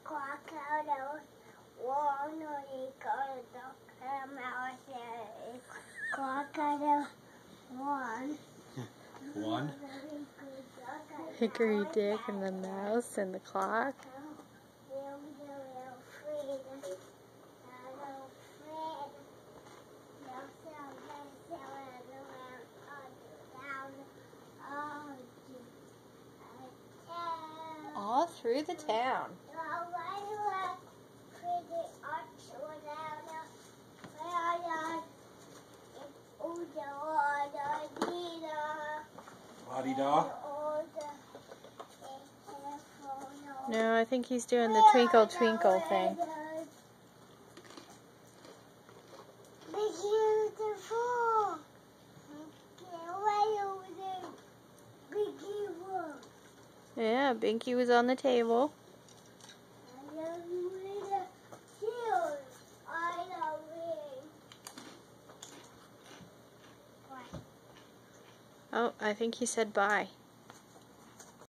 crocodile. One crocodile. One? Hickory Dick and the mouse and the clock. All through the town. La-di-da? No, I think he's doing the twinkle twinkle thing. Beautiful. Yeah, Binky was on the table. Oh, I think he said bye.